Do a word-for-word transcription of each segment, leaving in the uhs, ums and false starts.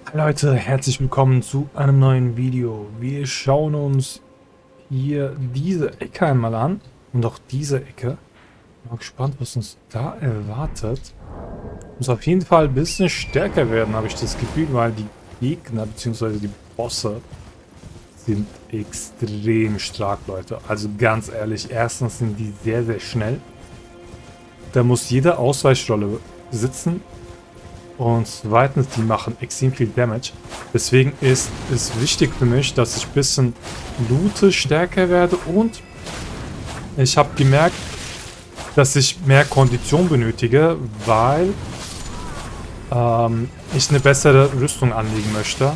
Leute, herzlich willkommen zu einem neuen Video. Wir schauen uns hier diese Ecke einmal an und auch diese Ecke. Mal gespannt, was uns da erwartet. Muss auf jeden Fall ein bisschen stärker werden, habe ich das Gefühl, weil die Gegner bzw. die Bosse sind extrem stark, Leute. Also ganz ehrlich, erstens sind die sehr, sehr schnell. Da muss jede Ausweichrolle sitzen. Und zweitens, die machen extrem viel Damage. Deswegen ist es wichtig für mich, dass ich ein bisschen loote, stärker werde. Und ich habe gemerkt, dass ich mehr Kondition benötige, weil ähm, ich eine bessere Rüstung anlegen möchte.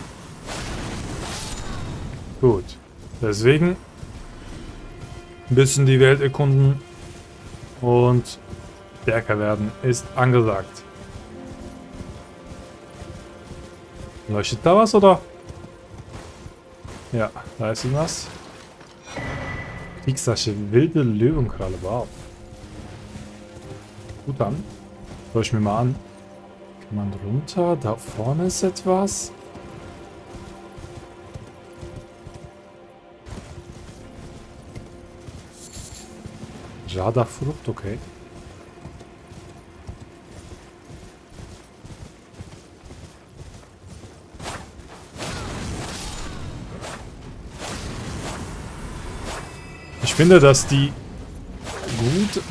Gut. Deswegen ein bisschen die Welt erkunden und stärker werden ist angesagt. Leuchtet da was, oder? Ja, da ist irgendwas. Kriegsasche, wilde Löwenkralle, wow. Gut an. Schau ich mir mal an. Kann man runter? Da vorne ist etwas. Radarfrucht, okay. Ich finde, dass die gut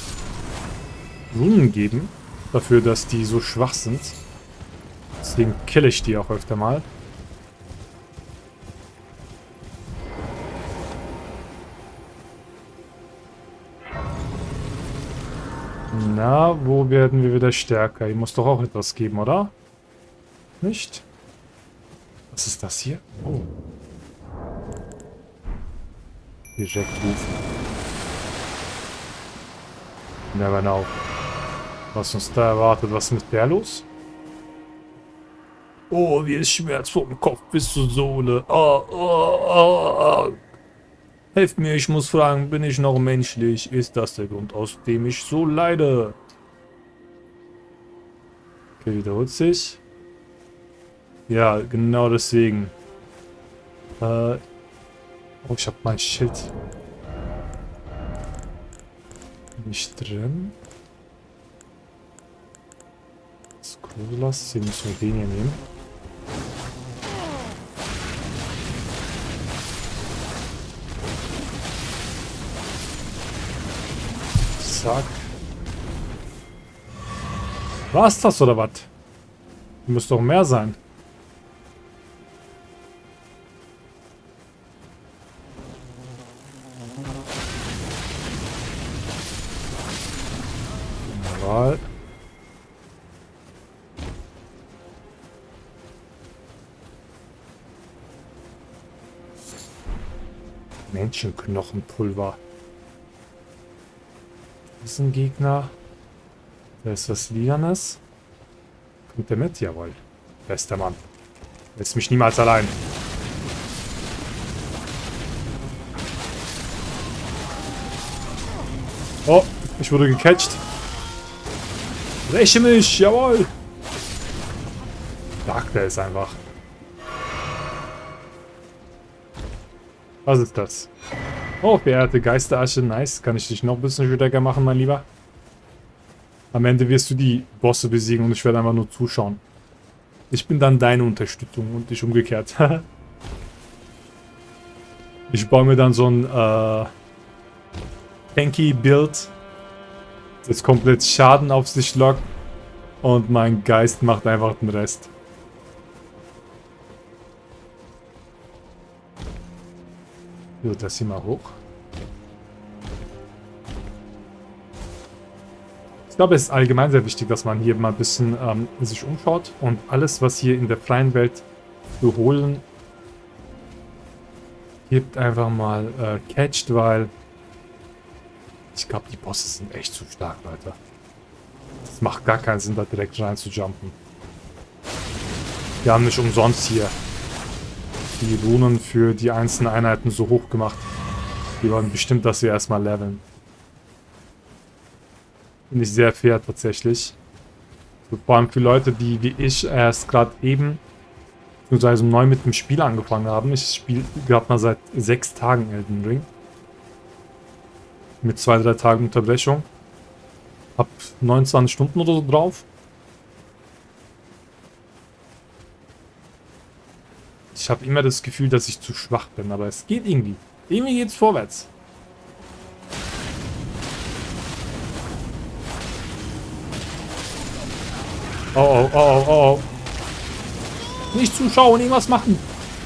Runen geben, dafür, dass die so schwach sind. Deswegen kill ich die auch öfter mal. Na, wo werden wir wieder stärker? Hier muss doch auch etwas geben, oder? Nicht? Was ist das hier? Oh. Direkt rufen. Never know. Was uns da erwartet. Was ist mit der los? Oh, wie es Schmerz vom Kopf bis zur Sohle. Oh, oh, oh, oh. Helft mir, ich muss fragen, bin ich noch menschlich? Ist das der Grund, aus dem ich so leide? Okay, wiederholt sich. Ja, genau deswegen. Äh... Oh, ich habe mein Schild nicht drin. Das Gruselas, hier müssen wir den hier nehmen. Zack. War's das oder was? Muss doch mehr sein. Jawohl. Menschenknochenpulver. Das ist ein Gegner. Da ist was Lianes. Kommt der mit? Jawohl. Bester Mann. Lässt mich niemals allein. Oh, ich wurde gecatcht. Räche mich, jawohl. Sagt er es einfach. Was ist das? Oh, verehrte Geisterasche, nice. Kann ich dich noch ein bisschen stärker machen, mein Lieber? Am Ende wirst du die Bosse besiegen und ich werde einfach nur zuschauen. Ich bin dann deine Unterstützung und nicht umgekehrt. Ich baue mir dann so ein äh, Tanky-Build, das komplett Schaden auf sich lockt und mein Geist macht einfach den Rest. So, das hier mal hoch. Ich glaube, es ist allgemein sehr wichtig, dass man hier mal ein bisschen ähm, sich umschaut und alles, was hier in der freien Welt zu holen gibt, einfach mal äh, catcht, weil ich glaube, die Bosse sind echt zu stark, Leute. Es macht gar keinen Sinn, da direkt rein zu jumpen. Wir haben nicht umsonst hier die Runen für die einzelnen Einheiten so hoch gemacht. Die wollen bestimmt, dass wir erstmal leveln. Finde ich sehr fair tatsächlich. So, vor allem für Leute, die wie ich erst gerade eben beziehungsweise neu mit dem Spiel angefangen haben. Ich spiele gerade mal seit sechs Tagen Elden Ring. Mit zwei, drei Tagen Unterbrechung. Hab neunundzwanzig Stunden oder so drauf. Ich habe immer das Gefühl, dass ich zu schwach bin, aber es geht irgendwie. Irgendwie geht's vorwärts. Oh, oh, oh, oh, oh. Nicht zuschauen, irgendwas machen.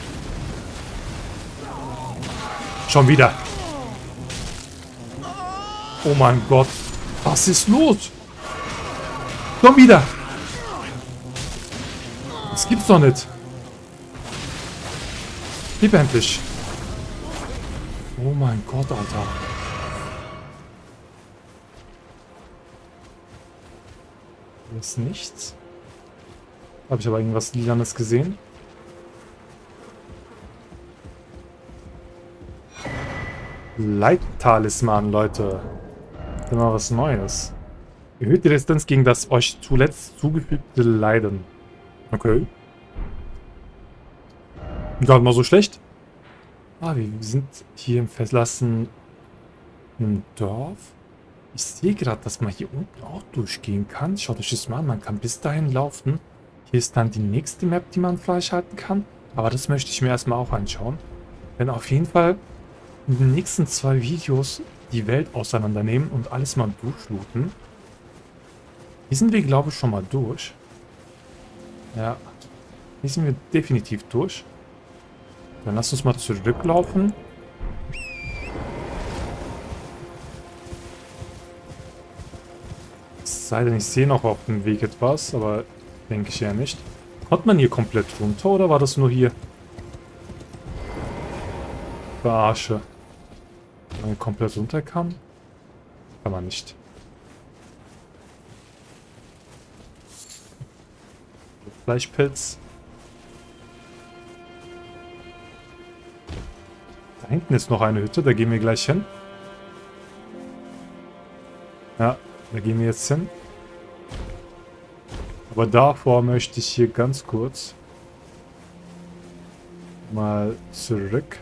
Schon wieder. Oh mein Gott. Was ist los? Schon wieder. Das gibt's doch nicht. Gib endlich. Oh mein Gott, Alter. Hier ist nichts. Habe ich aber irgendwas Lilanes gesehen? Leittalisman, Leute. Immer was Neues. Erhöht die Resistenz gegen das euch zuletzt zugefügte Leiden. Okay. Gar nicht mal so schlecht. Ah, wir sind hier im verlassenen Dorf. Ich sehe gerade, dass man hier unten auch durchgehen kann. Schaut euch das mal an. Man kann bis dahin laufen. Hier ist dann die nächste Map, die man freischalten kann. Aber das möchte ich mir erstmal auch anschauen. Denn auf jeden Fall in den nächsten zwei Videos die Welt auseinandernehmen und alles mal durchlooten. Hier sind wir, glaube ich, schon mal durch. Ja, hier sind wir definitiv durch. Dann lass uns mal zurücklaufen. Es sei denn, ich sehe noch auf dem Weg etwas, aber denke ich ja nicht. Kommt man hier komplett runter oder war das nur hier? Verarsche. Wenn man hier komplett runter kann? Kann man nicht. Fleischpilz. Da hinten ist noch eine Hütte, da gehen wir gleich hin. Ja, da gehen wir jetzt hin. Aber davor möchte ich hier ganz kurz mal zurück.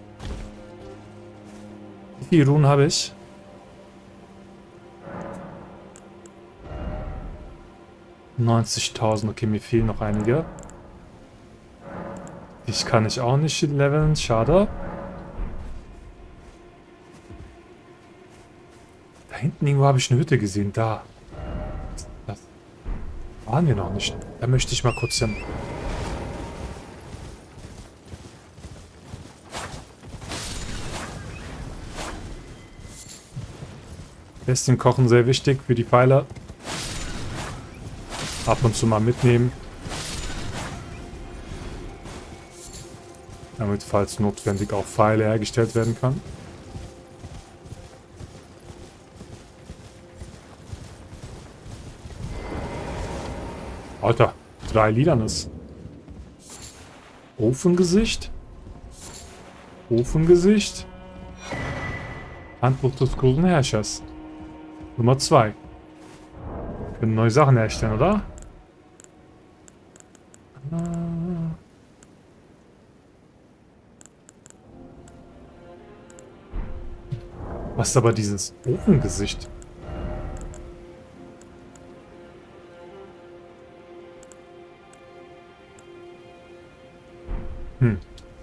Wie viele Runen habe ich? neunzigtausend. Okay, mir fehlen noch einige. Ich kann ich auch nicht leveln. Schade. Da hinten irgendwo habe ich eine Hütte gesehen. Da. Das waren wir noch nicht. Da möchte ich mal kurz hin. Bestien kochen sehr wichtig für die Pfeile. Ab und zu mal mitnehmen. Damit, falls notwendig, auch Pfeile hergestellt werden kann. Alter, drei Liedernes. Ofengesicht. Ofengesicht. Handbuch des großen Herrschers. Nummer zwei. Können neue Sachen herstellen, oder? Was ist aber dieses Ofengesicht? Hm.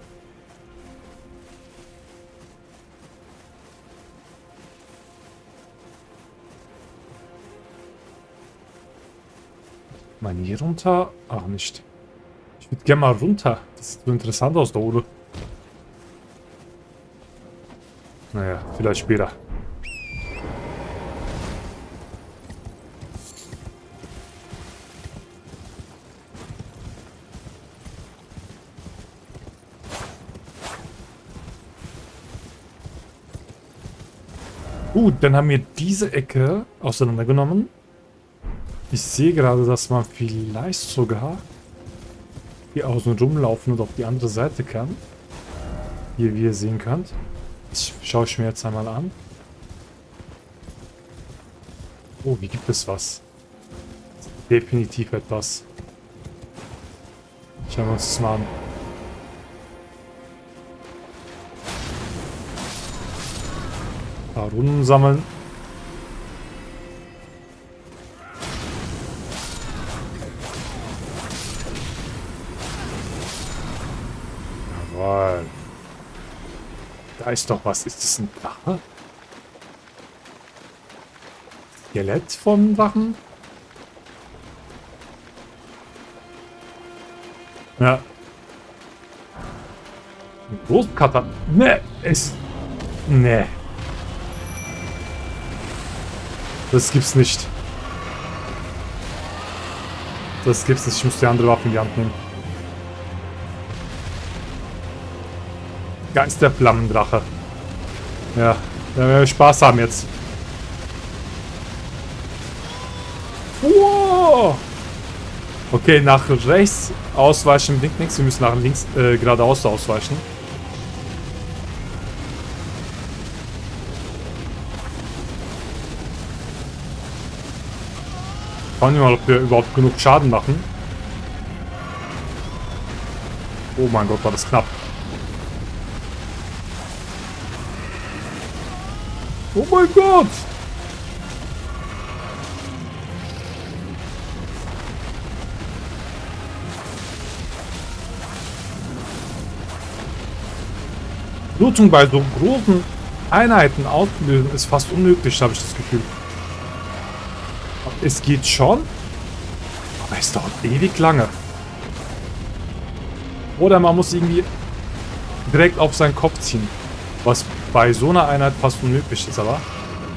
Mal hier runter? Ach, nicht. Ich würde gerne mal runter. Das sieht so interessant aus da oben. Naja, vielleicht später. Gut, dann haben wir diese Ecke auseinandergenommen. Ich sehe gerade, dass man vielleicht sogar hier außen rumlaufen und auf die andere Seite kann. Hier, wie ihr sehen könnt. Das schaue ich mir jetzt einmal an. Oh, hier gibt es was. Definitiv etwas. Schauen wir uns das mal an. Ein paar Runden sammeln. Jawohl. Da ist doch was. Ist das ein Drache? Skelett vom Drachen? Ja. Ein Großkater. Ne, ist. Ne. Das gibt's nicht. Das gibt's nicht. Ich muss die andere Waffe in die Hand nehmen. Geist der Flammendrache. Ja, da werden wir Spaß haben jetzt. Wow. Okay, nach rechts ausweichen bringt nichts. Wir müssen nach links äh, geradeaus ausweichen. Schauen wir mal, ob wir überhaupt genug Schaden machen. Oh mein Gott, war das knapp. Oh mein Gott! Blutung bei so großen Einheiten auslösen ist fast unmöglich, habe ich das Gefühl. Es geht schon, aber es dauert ewig lange. Oder man muss irgendwie direkt auf seinen Kopf ziehen. Was bei so einer Einheit fast unmöglich ist, aber...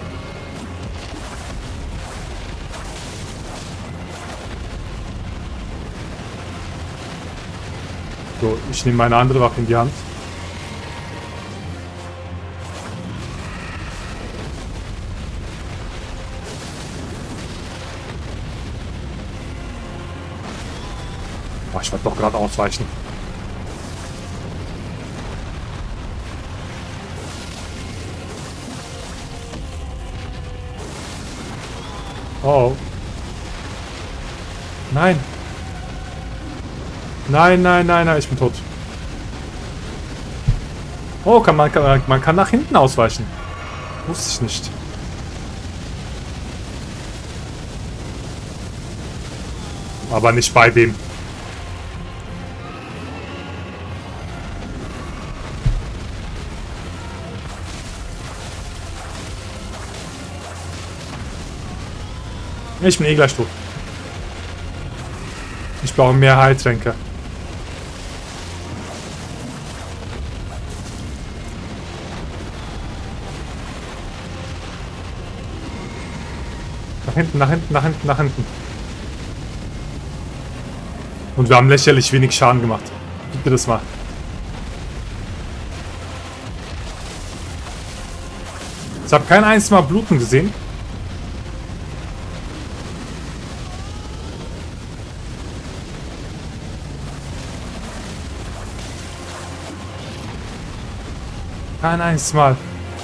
So, ich nehme meine andere Waffe in die Hand. Oh, ich werde doch gerade ausweichen. Oh. Nein. Nein, nein, nein, nein, ich bin tot. Oh, kann man, kann, man kann nach hinten ausweichen. Wusste ich nicht. Aber nicht bei dem. Ich bin eh gleich tot. Ich brauche mehr Heiltränke. Nach hinten, nach hinten, nach hinten, nach hinten. Und wir haben lächerlich wenig Schaden gemacht. Gib mir das mal. Ich habe kein einziges Mal Bluten gesehen. Kein einziges Mal.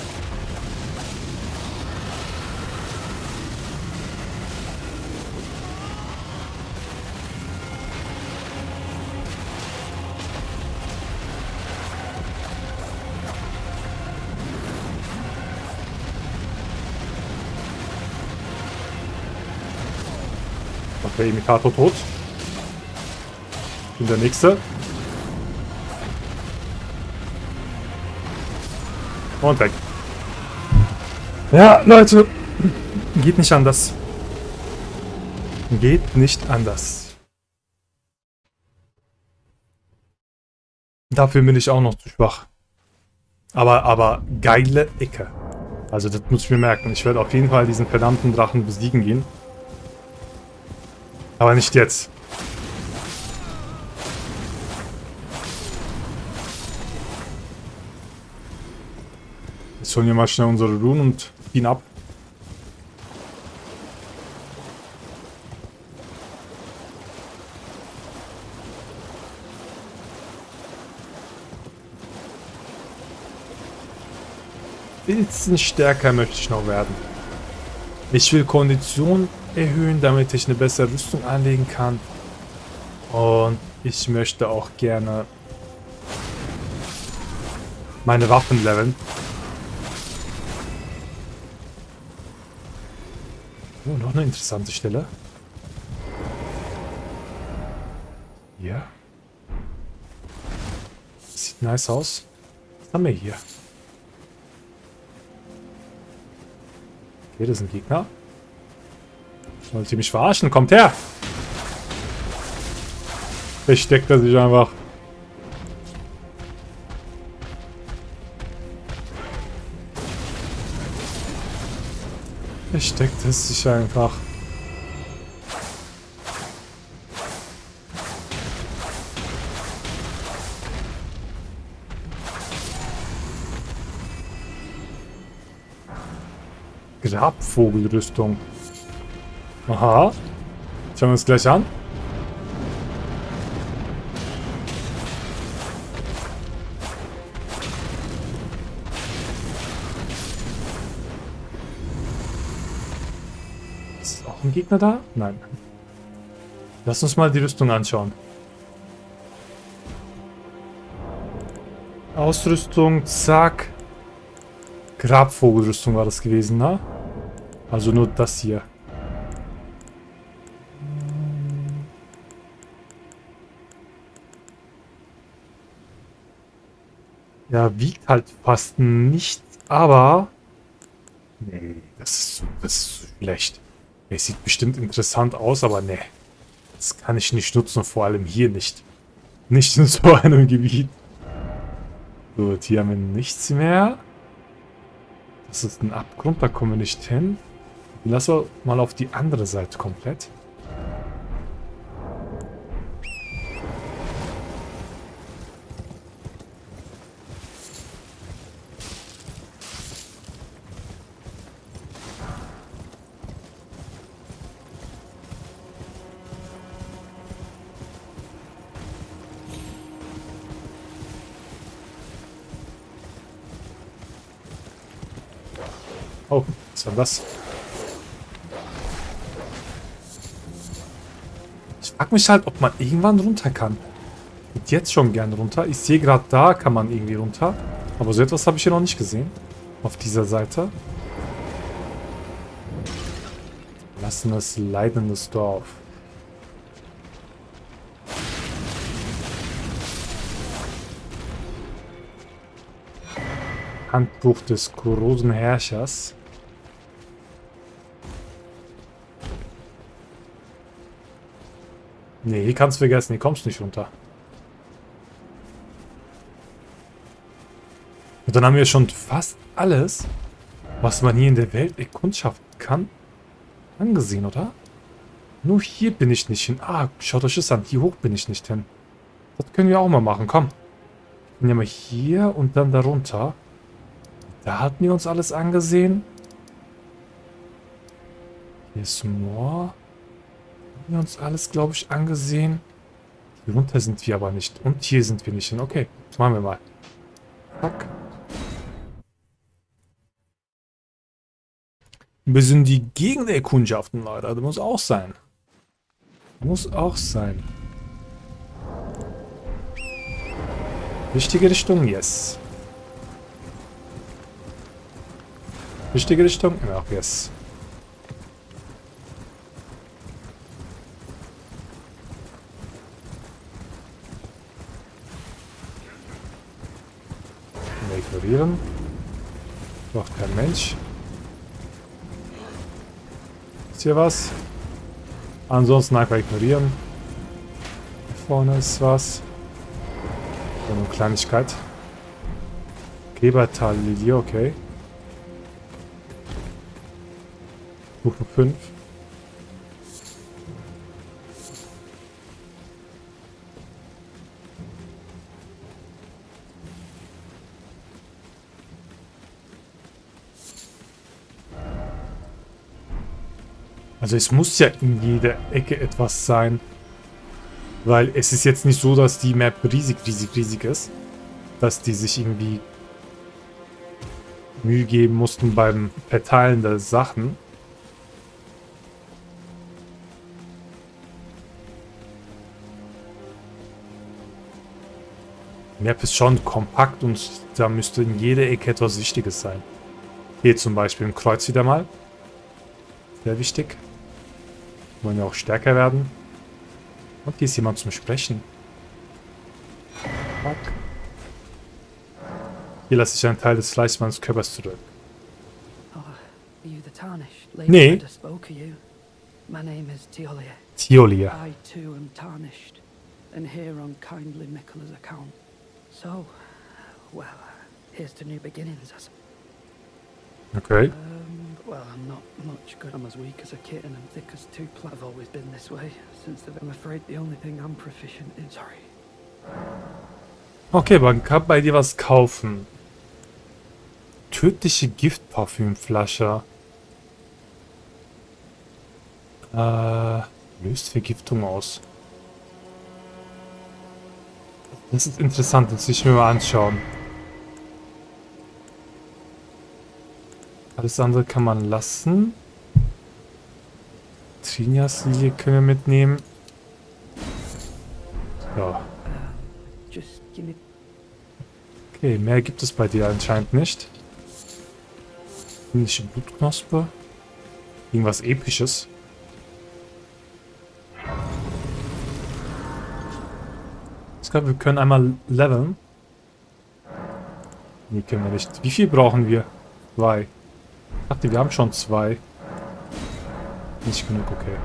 Der Imitator tot. Ich bin der Nächste. Und weg. Ja, Leute. Geht nicht anders. Geht nicht anders. Dafür bin ich auch noch zu schwach. Aber, aber geile Ecke. Also das muss ich mir merken. Ich werde auf jeden Fall diesen verdammten Drachen besiegen gehen. Aber nicht jetzt. Jetzt holen wir mal schnell unsere Runen und ihn ab. Ein bisschen stärker möchte ich noch werden. Ich will Kondition erhöhen, damit ich eine bessere Rüstung anlegen kann. Und ich möchte auch gerne meine Waffen leveln. Oh, noch eine interessante Stelle. Hier. Sieht nice aus. Was haben wir hier? Okay, das ist ein Gegner. Wollt ihr mich verarschen? Kommt her! Versteckt er sich einfach. Versteckt es sich einfach. Grabvogelrüstung. Aha. Schauen wir uns gleich an. Ist auch ein Gegner da? Nein. Lass uns mal die Rüstung anschauen. Ausrüstung, zack. Grabvogelrüstung war das gewesen, ne? Also nur das hier. Ja, wiegt halt fast nichts, aber... Nee, das ist, so- das ist so schlecht. Es sieht bestimmt interessant aus, aber nee. Das kann ich nicht nutzen, vor allem hier nicht. Nicht in so einem Gebiet. Gut, hier haben wir nichts mehr. Das ist ein Abgrund, da kommen wir nicht hin. Lass mal auf die andere Seite komplett. Oh, was war das? Ich frage mich halt, ob man irgendwann runter kann. Und jetzt schon gern runter. Ich sehe gerade, da kann man irgendwie runter. Aber so etwas habe ich hier noch nicht gesehen. Auf dieser Seite. Verlassenes, leidendes Dorf. Handbuch des großen Herrschers. Nee, hier kannst du vergessen, hier kommst du nicht runter. Und dann haben wir schon fast alles, was man hier in der Welt erkundschaften kann, angesehen, oder? Nur hier bin ich nicht hin. Ah, schaut euch das an. Hier hoch bin ich nicht hin. Das können wir auch mal machen, komm. Dann nehmen wir hier und dann darunter. Da hatten wir uns alles angesehen. Hier ist Moor. Wir uns alles, glaube ich, angesehen. Hier runter sind wir aber nicht. Und hier sind wir nicht hin. Okay, das machen wir mal. Zack. Wir sind die Gegend erkundschaften, Leute. Das muss auch sein. Muss auch sein. Richtige Richtung? Yes. Richtige Richtung? Ja, yes. Ignorieren. Braucht kein Mensch. Ist hier was? Ansonsten einfach ignorieren. Hier vorne ist was. So eine Kleinigkeit. Klebertal Lilie, okay. Stufe fünf. Also es muss ja in jeder Ecke etwas sein. Weil es ist jetzt nicht so, dass die Map riesig, riesig, riesig ist. Dass die sich irgendwie Mühe geben mussten beim Verteilen der Sachen. Die Map ist schon kompakt und da müsste in jeder Ecke etwas Wichtiges sein. Hier zum Beispiel ein Kreuz wieder mal. Sehr wichtig. Wollen wir auch stärker werden. Und hier ist jemand zum Sprechen. Fuck. Hier lasse ich einen Teil des Fleischs meines Körpers zurück. Nee. My name is Teolia. Teolia. I too am tarnished, and here on kindly Mikkela's account. So, well, here's to new beginnings. I suppose. Okay. Um, well, I'm not much good. I'm as weak as a kitten and thick as two pla- I've always been this way since the, I'm afraid the only thing I'm proficient in. Sorry. Okay, man kann bei dir was kaufen. Tödliche Giftparfümflasche. Äh, löst Vergiftung aus. Das ist interessant, das will ich mir mal anschauen. Alles andere kann man lassen. Trinias-Lilie können wir mitnehmen. Ja. Okay, mehr gibt es bei dir anscheinend nicht. Himmlische Blutknospe. Irgendwas Episches. Ich glaube, wir können einmal leveln. Nee, können wir nicht. Wie viel brauchen wir? Zwei. Ich dachte, wir haben schon zwei. Nicht genug, okay.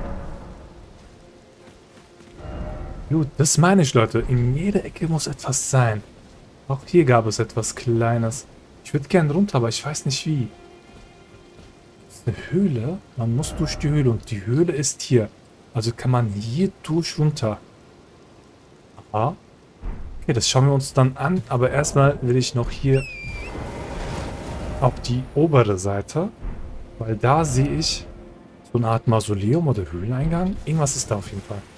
Gut, das meine ich, Leute. In jeder Ecke muss etwas sein. Auch hier gab es etwas Kleines. Ich würde gerne runter, aber ich weiß nicht wie. Das ist eine Höhle. Man muss durch die Höhle und die Höhle ist hier. Also kann man hier durch runter. Aha. Okay, das schauen wir uns dann an. Aber erstmal will ich noch hier auf die obere Seite. Weil da sehe ich so eine Art Mausoleum oder Höhleneingang. Irgendwas ist da auf jeden Fall.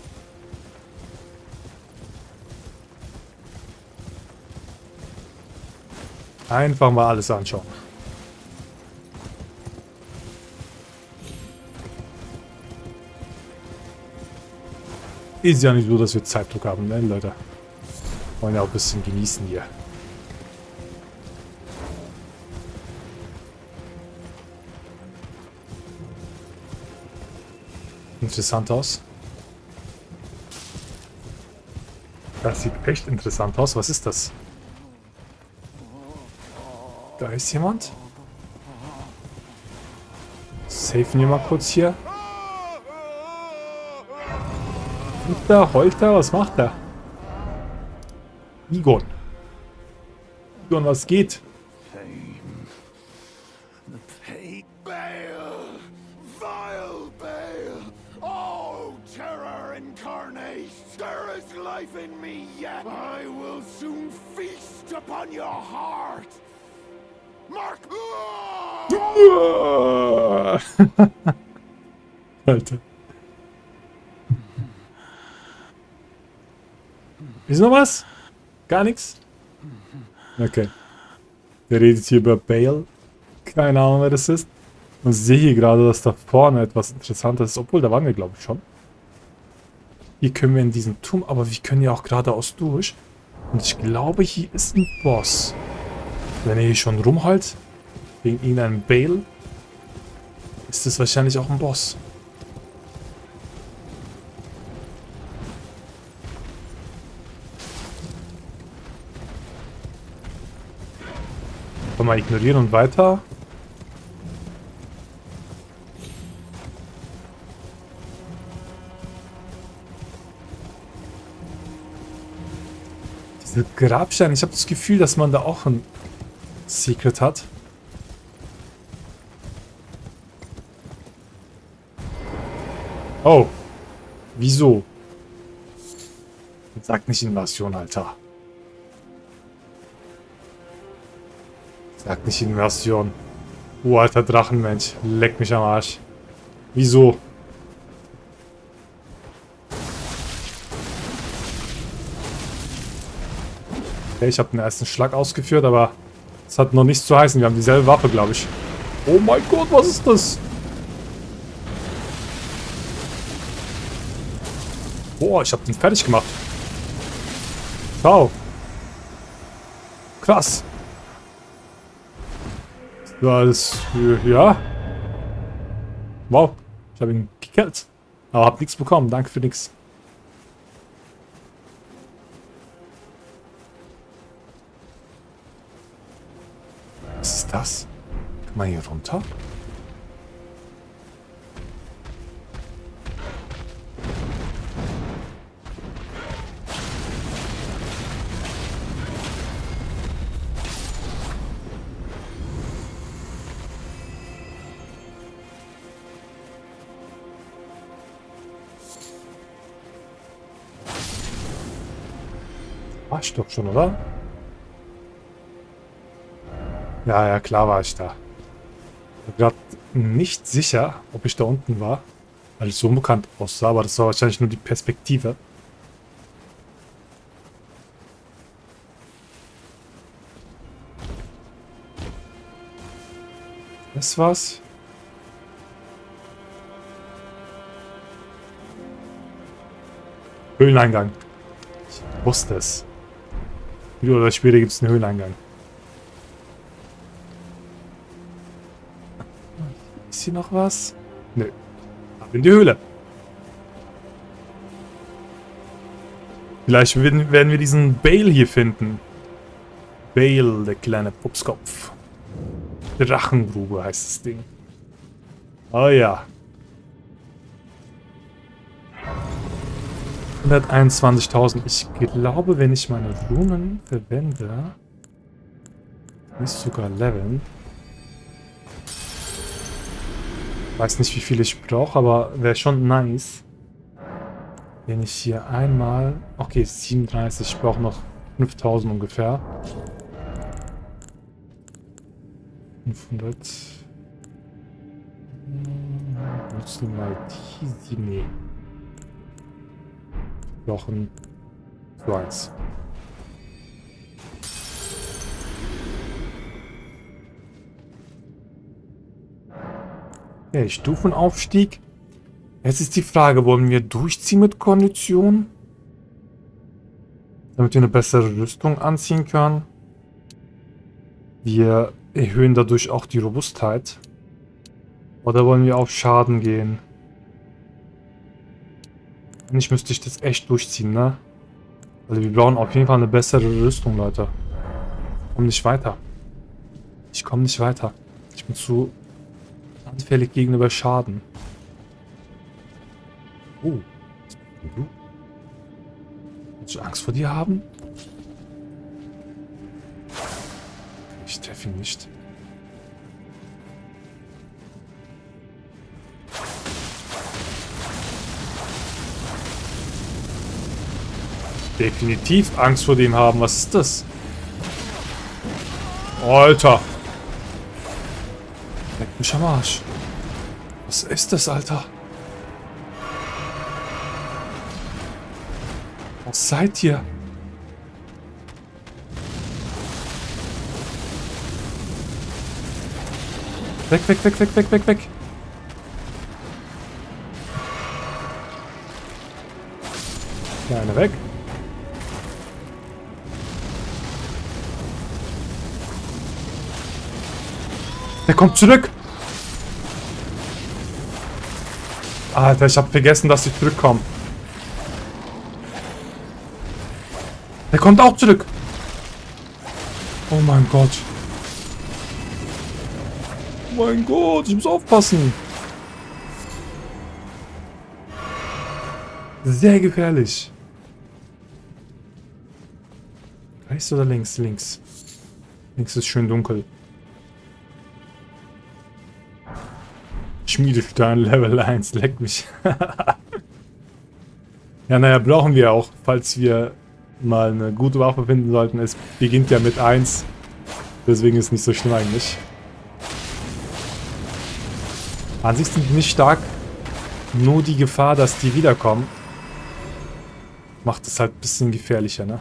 Einfach mal alles anschauen. Ist ja nicht so, dass wir Zeitdruck haben, ne, Leute? Wollen ja auch ein bisschen genießen hier. Interessant aus. Das sieht echt interessant aus. Was ist das? Da ist jemand. Safen wir mal kurz hier. Und da heult er. Was macht er? Igon. Igon, was geht? Life in me yet. I will soon feast upon your heart. Mark! Alter. Ist noch was? Gar nichts? Okay. Der redet hier über Bale. Keine Ahnung, wer das ist. Und sehe hier gerade, dass da vorne etwas Interessantes ist. Obwohl, da waren wir, glaube ich, schon. Hier können wir in diesen Turm, aber wir können ja auch geradeaus durch. Und ich glaube, hier ist ein Boss. Wenn er hier schon rumheult, wegen irgendeinem Bale, ist das wahrscheinlich auch ein Boss. Kann man ignorieren und weiter. Diese Grabsteine, ich habe das Gefühl, dass man da auch ein Secret hat. Oh. Wieso? Sag nicht Invasion, Alter. Sag nicht Invasion. Oh, alter Drachenmensch. Leck mich am Arsch. Wieso? Okay, ich habe den ersten Schlag ausgeführt, aber es hat noch nichts zu heißen. Wir haben dieselbe Waffe, glaube ich. Oh mein Gott, was ist das? Boah, ich habe den fertig gemacht. Ciao. krass. Das war alles, ja. Wow, ich habe ihn gekillt. Aber hab nichts bekommen, danke für nichts. Was ist das? Kann man hier runter? War ich doch schon, oder? Ja, ja, klar war ich da. Ich bin gerade nicht sicher, ob ich da unten war, weil es so unbekannt aussah, aber das war wahrscheinlich nur die Perspektive. Das war's. Höhleneingang. Ich wusste es. Früher oder später gibt es einen Höhleneingang. Ist hier noch was? Nö. Ab in die Höhle. Vielleicht werden wir diesen Bale hier finden. Bale, der kleine Pupskopf. Drachengrube heißt das Ding. Oh ja. hunderteinundzwanzigtausend. Ich glaube, wenn ich meine Runen verwende, ist sogar leveln. Weiß nicht, wie viel ich brauche, aber wäre schon nice, wenn ich hier einmal... Okay, siebenunddreißig. Ich brauche noch fünftausend ungefähr. fünfhundert. Nutzen wir mal die sieben. Nee. Wochen zu eins. Okay, Stufenaufstieg. Jetzt ist die Frage, wollen wir durchziehen mit Kondition? Damit wir eine bessere Rüstung anziehen können. Wir erhöhen dadurch auch die Robustheit. Oder wollen wir auf Schaden gehen? Eigentlich müsste ich das echt durchziehen, ne? Also wir brauchen auf jeden Fall eine bessere Rüstung, Leute. Ich komme nicht weiter. Ich komme nicht weiter. Ich bin zu anfällig gegenüber Schaden. Oh. Du? Willst du Angst vor dir haben? Ich treffe ihn nicht. Definitiv Angst vor dem haben. Was ist das? Alter. Leck mich am Arsch. Was ist das, Alter? Was seid ihr? Weg, weg, weg, weg, weg, weg, weg. Der eine weg. Der kommt zurück. Alter, ich habe vergessen, dass sie zurückkommen. Der kommt auch zurück. Oh mein Gott. Oh mein Gott, ich muss aufpassen. Sehr gefährlich. Rechts oder links? Links. Links ist schön dunkel. Schmiedestein Level eins, leck mich. Ja, naja, brauchen wir auch, falls wir mal eine gute Waffe finden sollten. Es beginnt ja mit eins. Deswegen ist es nicht so schlimm eigentlich. An sich sind die nicht stark. Nur die Gefahr, dass die wiederkommen, macht es halt ein bisschen gefährlicher, ne?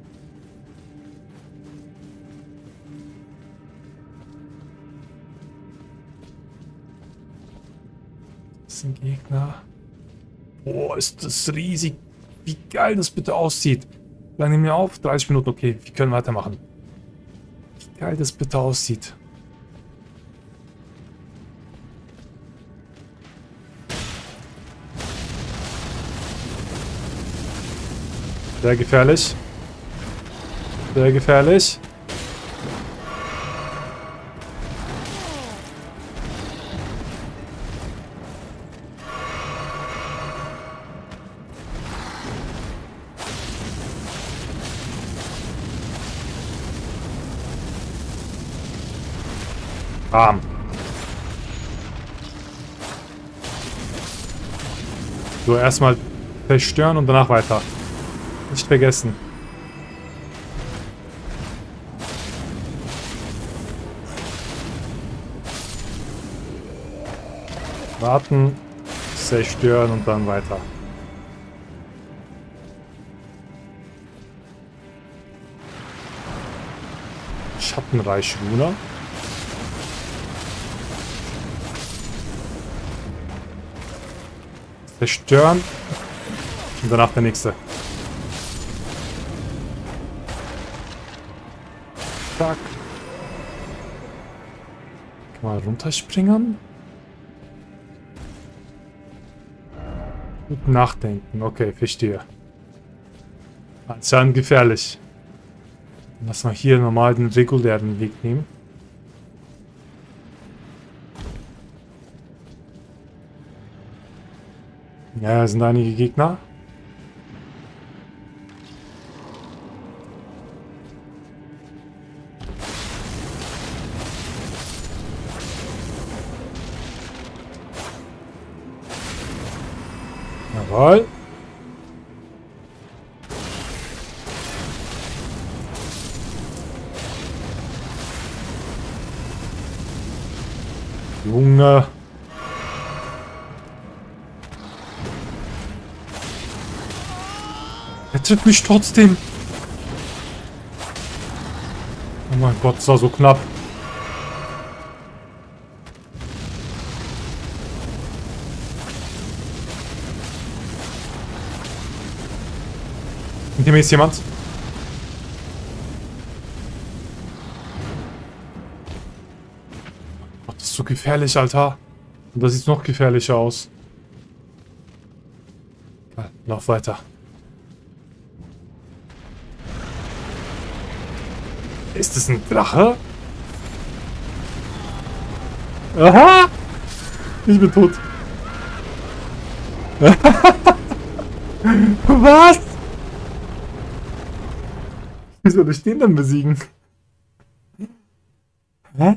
Das ist ein Gegner. Oh, ist das riesig. Wie geil das bitte aussieht. Dann nehmen wir auf. dreißig Minuten, okay. Wir können weitermachen. Wie geil das bitte aussieht. Sehr gefährlich. Sehr gefährlich. Bam. So, erstmal zerstören und danach weiter. Nicht vergessen. Warten, zerstören und dann weiter. Schattenreich, Luna. Zerstören. Und danach der nächste. Zack. Kann man runterspringen? Gut nachdenken. Okay, verstehe. Anscheinend gefährlich. Lass mal hier normal den regulären Weg nehmen. Ja, sind einige Gegner. Jawohl. Junge. Er trifft mich trotzdem. Oh mein Gott, das war so knapp. Hinter mir ist jemand. Oh Gott, das ist so gefährlich, Alter. Und das sieht noch gefährlicher aus. Ja, lauf weiter. Ist das ein Drache? Aha! Ich bin tot. Was? Wie soll ich den dann besiegen? Hä?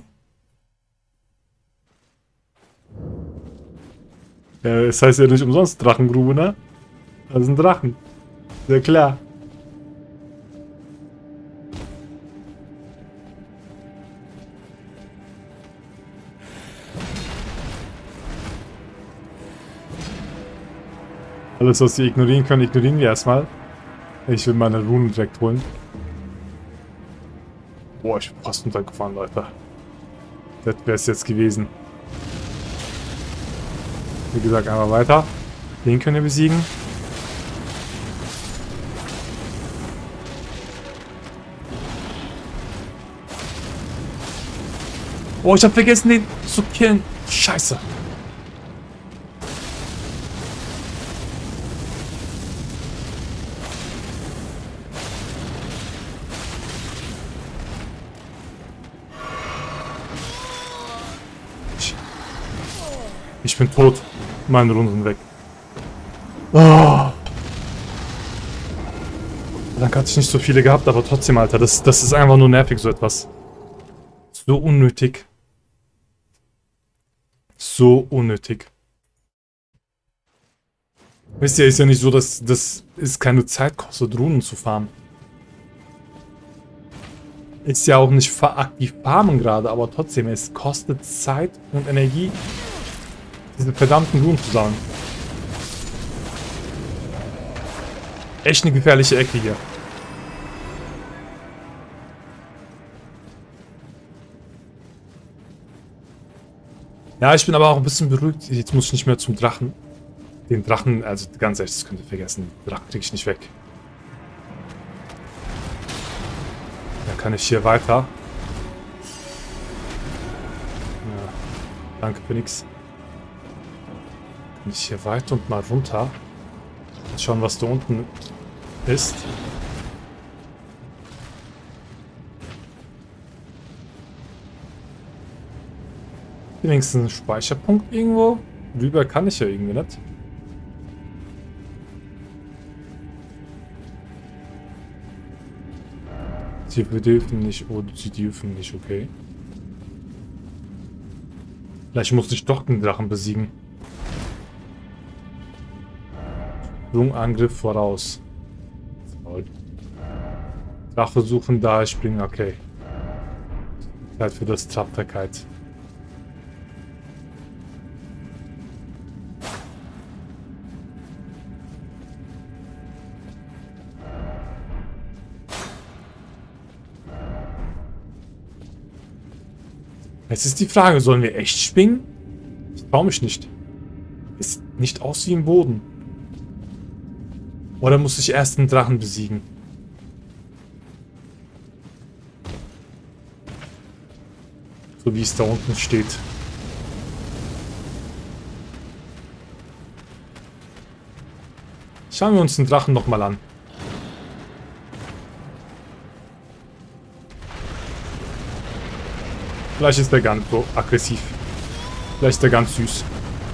Ja, es heißt ja nicht umsonst Drachengrube, ne? Das sind Drachen. Sehr klar. Alles, was wir ignorieren können, ignorieren wir erstmal. Ich will meine Runen direkt holen. Boah, ich bin fast runtergefahren, Leute. Das wäre es jetzt gewesen. Wie gesagt, einmal weiter. Den können wir besiegen. Oh, ich habe vergessen, den zu killen. Scheiße. Ich bin tot. Meine Runden weg. Oh. Dann hatte ich nicht so viele gehabt, aber trotzdem, Alter. Das, das ist einfach nur nervig, so etwas. So unnötig. So unnötig. Wisst ihr, ist ja nicht so, dass das ist keine Zeit kostet, Runen zu farmen. Ist ja auch nicht aktiv farmen gerade, aber trotzdem, es kostet Zeit und Energie, diese verdammten Runen zu sammeln. Echt eine gefährliche Ecke hier. Ja, ich bin aber auch ein bisschen beruhigt. Jetzt muss ich nicht mehr zum Drachen. Den Drachen, also ganz ehrlich, das könnt ihr vergessen. Den Drachen kriege ich nicht weg. Dann kann ich hier weiter. Danke für nix. Kann ich hier weiter und mal runter? Schauen, was da unten ist. Wenigstens ein Speicherpunkt irgendwo? Rüber kann ich ja irgendwie nicht. Sie dürfen nicht, oder sie dürfen nicht, okay. Vielleicht muss ich doch den Drachen besiegen. Sprungangriff voraus. Drache suchen, da springen, okay. Zeit für das Tapferkeit. Jetzt ist die Frage, sollen wir echt springen? Ich traue mich nicht. Ist nicht aus wie im Boden. Oder muss ich erst einen Drachen besiegen? So wie es da unten steht. Schauen wir uns den Drachen nochmal an. Vielleicht ist der ganz so aggressiv. Vielleicht ist der ganz süß.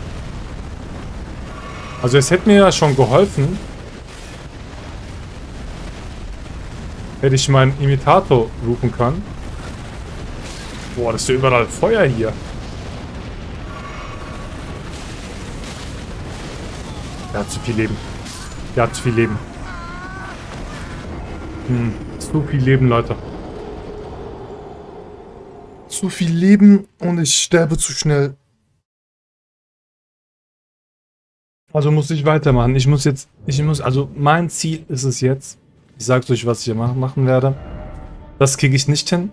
Also es hätte mir ja schon geholfen, hätte ich meinen Imitator rufen können. Boah, das ist ja überall Feuer hier. Der hat zu viel Leben. Der hat zu viel Leben. Hm, zu viel Leben, Leute. Zu viel Leben und ich sterbe zu schnell. Also muss ich weitermachen. Ich muss jetzt, ich muss, also mein Ziel ist es jetzt, ich sag's euch, was ich hier machen werde. Das kriege ich nicht hin.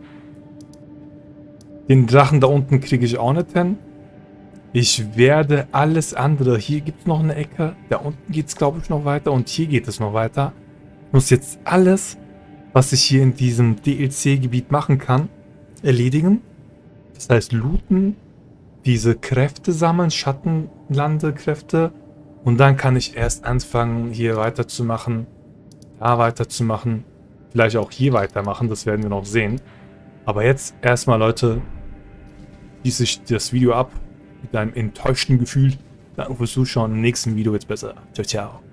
Den Drachen da unten kriege ich auch nicht hin. Ich werde alles andere, hier gibt es noch eine Ecke, da unten geht es glaube ich noch weiter und hier geht es noch weiter. Ich muss jetzt alles, was ich hier in diesem D L C-Gebiet machen kann, erledigen. Das heißt looten, diese Kräfte sammeln, Schattenlandekräfte. Und dann kann ich erst anfangen, hier weiterzumachen, da weiterzumachen. Vielleicht auch hier weitermachen, das werden wir noch sehen. Aber jetzt erstmal, Leute, schließe ich das Video ab mit einem enttäuschten Gefühl. Danke fürs Zuschauen. Im nächsten Video wird es besser. Ciao, ciao.